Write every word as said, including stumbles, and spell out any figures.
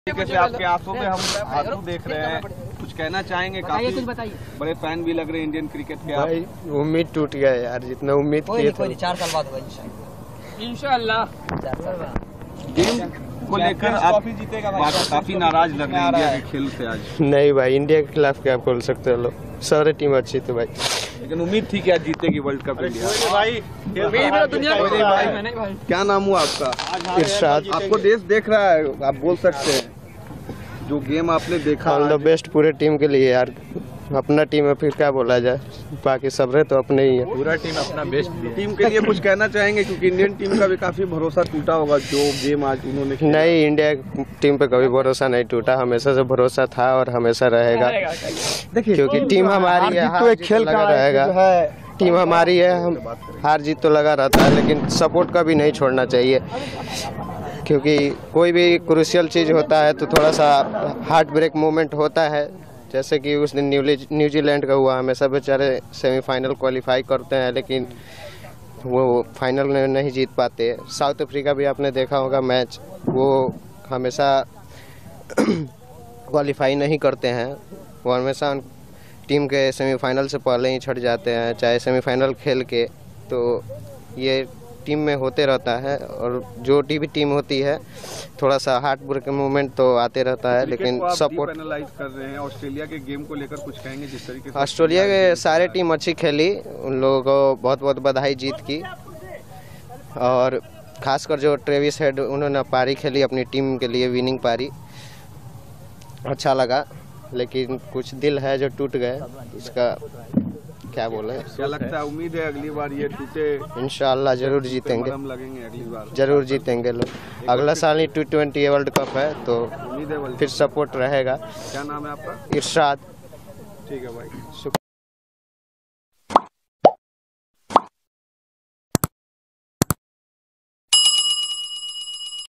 कैसे आपके आंसू में हम आंसू देख रहे हैं, कुछ कहना चाहेंगे? काफी बड़े फैन भी लग रहे हैं इंडियन क्रिकेट के। भाई उम्मीद टूट गया यार, जितना उम्मीद किए थे। चार साल बाद होगा इंशाल्लाह। गेम को लेकर आप काफी नाराज लग रहे हैं इंडिया के खेल से आज। नहीं भाई, इंडिया के खिलाफ क्या बोल सकते हो लोग, सारे टीम अच्छी थी भाई, लेकिन उम्मीद थी कि आज जीतेगी वर्ल्ड कप इंडिया। भाई क्या नाम हुआ आपका? इरशाद। आपको देश देख रहा है, आप बोल सकते हैं जो गेम आपने देखा। ऑल द बेस्ट पूरे टीम के लिए यार, अपना टीम है फिर क्या बोला जाए, बाकी सब रहे तो अपने ही है। पूरा टीम अपना बेस्ट टीम के लिए कुछ कहना चाहेंगे? क्योंकि इंडियन टीम का भी काफी भरोसा टूटा होगा जो गेम आज उन्होंने खेला। नहीं, इंडिया टीम पे कभी भरोसा नहीं टूटा, हमेशा से भरोसा था और हमेशा रहेगा। देखिए क्योंकि टीम हमारी है, हार जीत तो लगा रहेगा। टीम हमारी है, हम हार जीत तो लगा रहता है, लेकिन सपोर्ट का भी नहीं छोड़ना चाहिए, क्योंकि कोई भी क्रूशियल चीज़ होता है तो थोड़ा सा हार्ट ब्रेक मोमेंट होता है। जैसे कि उस दिन न्यूजीलैंड का हुआ, हमेशा बेचारे सेमीफाइनल क्वालिफाई करते हैं लेकिन वो फाइनल में नहीं जीत पाते। साउथ अफ्रीका भी आपने देखा होगा मैच, वो हमेशा क्वालिफाई नहीं करते हैं, वो हमेशा टीम के सेमीफाइनल से पहले ही छट जाते हैं, चाहे सेमीफाइनल खेल के। तो ये टीम में होते रहता है, और जो टी भी टीम होती है थोड़ा सा हार्ट ब्रेक मूवमेंट तो आते रहता है, लेकिन सपोर्ट एनालाइज कर रहे हैं। ऑस्ट्रेलिया के गेम को लेकर कुछ कहेंगे? जिस तरीके से ऑस्ट्रेलिया के सारे टीम अच्छी खेली, उन लोगों को बहुत बहुत बधाई जीत की, और खासकर जो ट्रेविस हेड उन्होंने पारी खेली अपनी टीम के लिए, विनिंग पारी, अच्छा लगा। लेकिन कुछ दिल है जो टूट गए, इसका क्या बोले। क्या लगता है, उम्मीद है अगली बार ये टूटे? इंशाल्लाह जरूर जीतेंगे, लगेंगे अगली बार जरूर जरूर जीतेंगे लोग। अगला साल ही टी ट्वेंटी वर्ल्ड कप है तो उम्मीद है फिर सपोर्ट रहेगा। क्या नाम है आपका? इरशाद। ठीक है भाई।